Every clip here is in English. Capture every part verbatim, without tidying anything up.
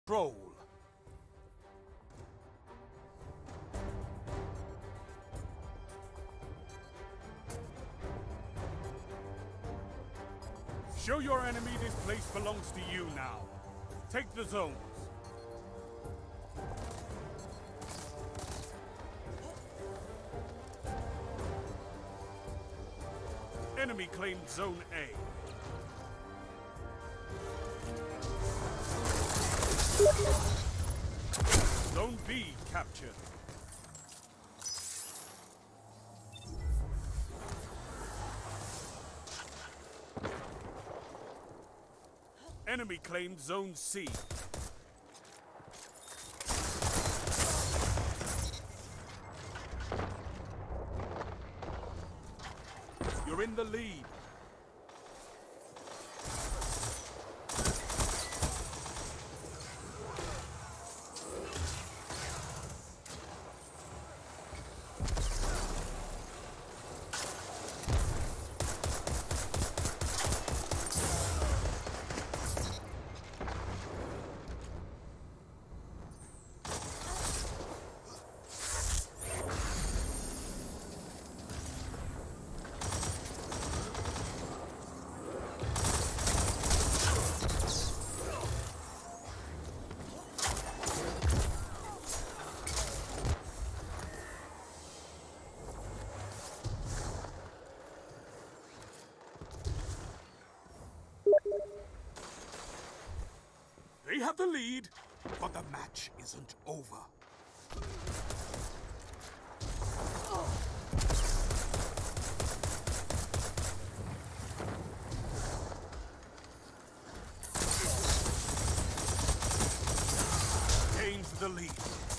stroll. Show your enemy this place belongs to you now. Take the zones. Enemy claimed Zone A. Zone B captured. Enemy claimed Zone C. You're in the lead. They have the lead, but the match isn't over. Gains the lead.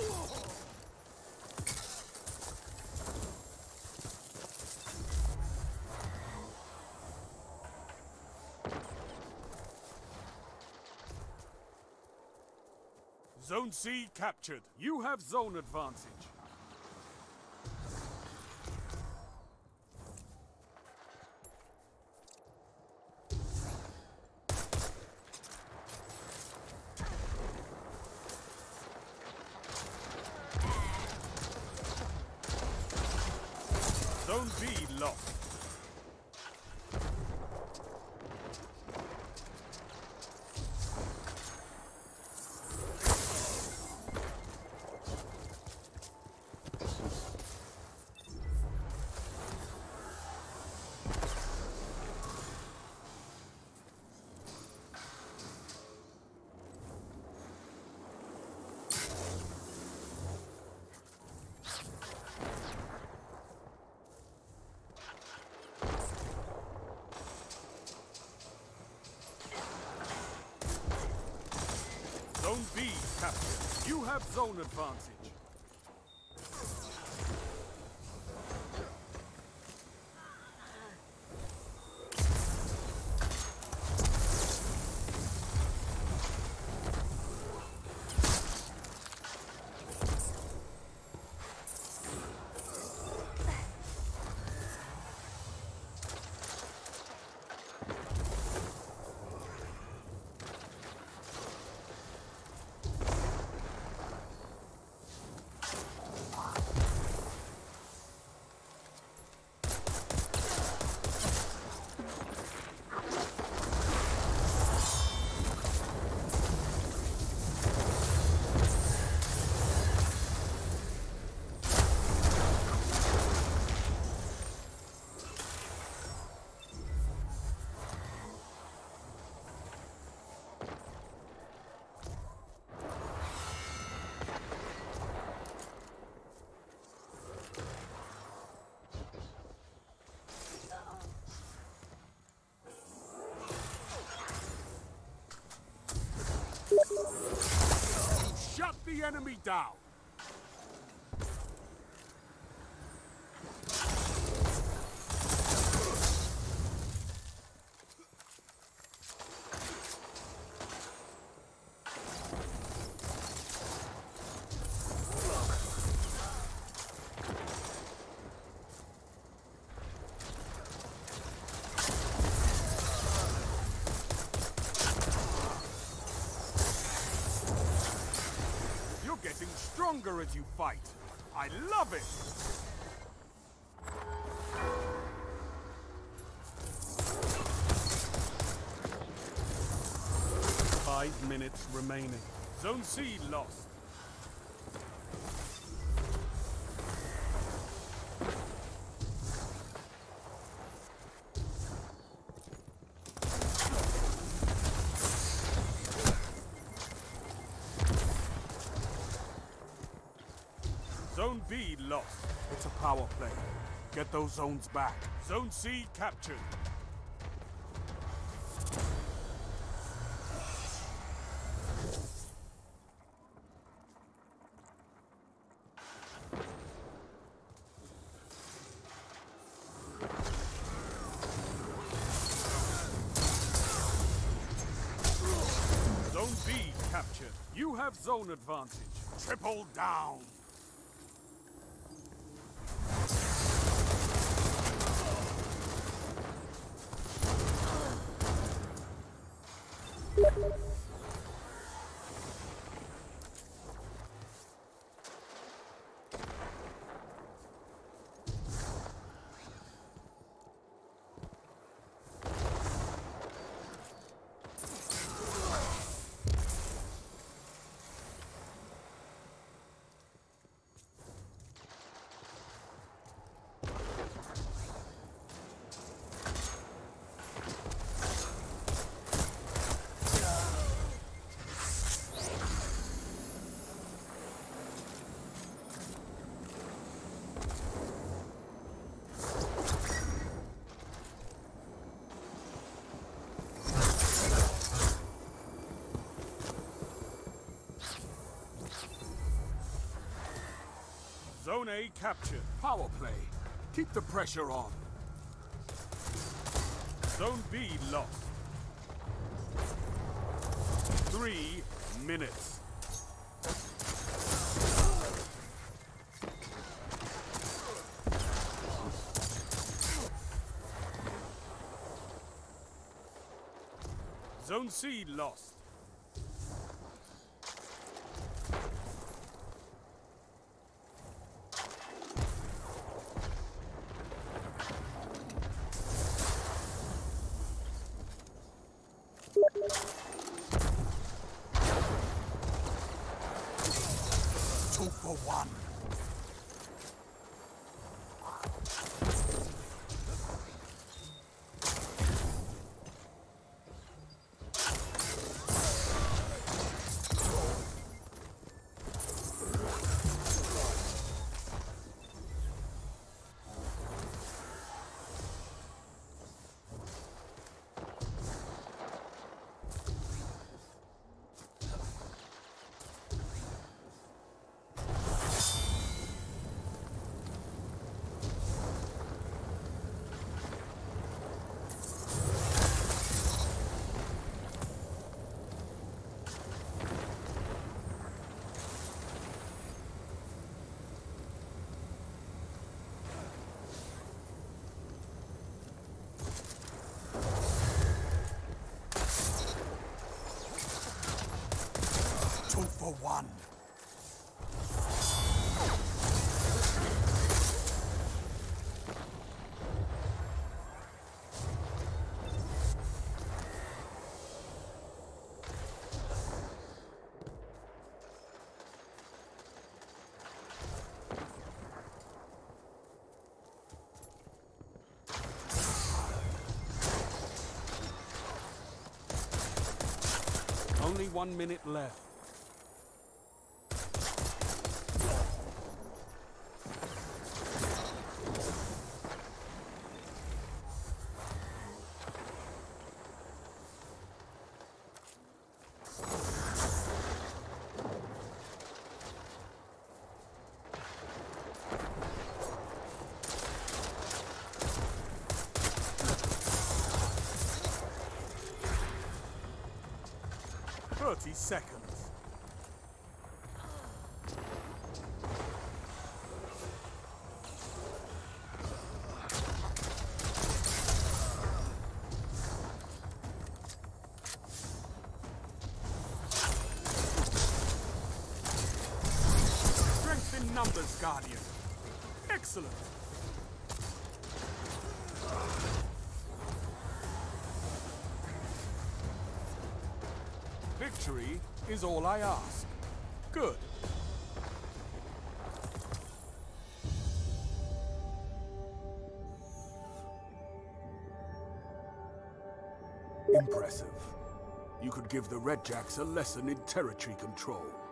Zone C captured. You have zone advantage. Zone B lost. Zone B captured. You have zone advantage. Shut the enemy down. stronger as you fight. I love it! Five minutes remaining. Zone C lost. Zone B lost. It's a power play. Get those zones back. Zone C captured. Zone B captured. You have zone advantage. Triple down. Zone A captured. Power play. Keep the pressure on. Zone B lost. Three minutes. Zone C lost. Two for one. Two for one. Only one minute left. Thirty seconds. numbers, Guardian. Excellent. Victory is all I ask. Good. Impressive. You could give the Redjacks a lesson in territory control.